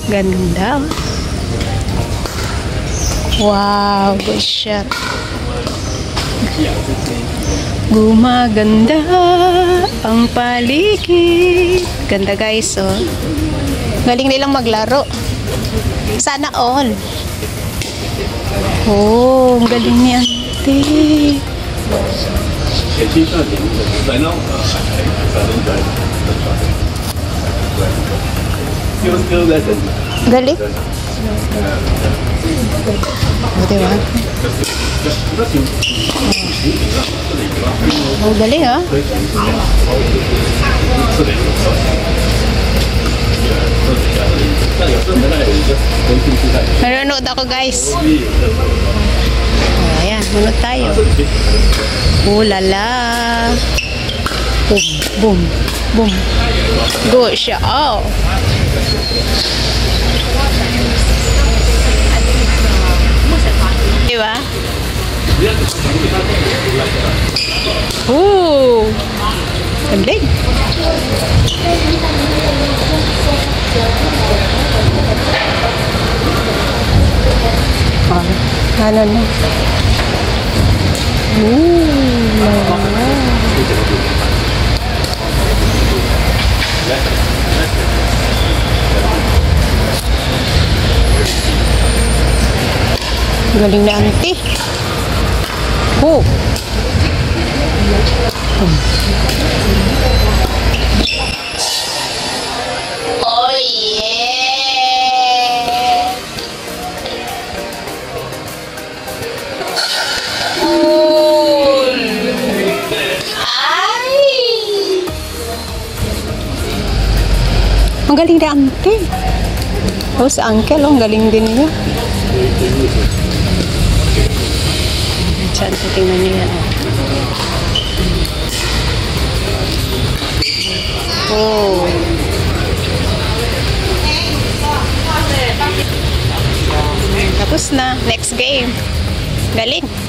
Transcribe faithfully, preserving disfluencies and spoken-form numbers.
Ganda. Wow, good shot. Gumaganda ang paligid. Ganda guys, oh. Galing nilang maglaro. Sana all. Oh, ang galing ni Auntie. Galing. Oh, diba? Oh, galing ah. Nanonood ako guys. Oh, ayan, nanonood tayo. Oh lala. Boom, boom, boom. Good shot. Oh. Diba? Oh. Galing. Ah, ano na? Ooh, lala. Galing na Auntie. Oh. Hmm. Oh yeah. Cool. Ay. Ang galing na Auntie. Oh, si Uncle, ang galing din niya. Saan? Tingnan niyo yan. Oh. Tapos na. Next game. Galing.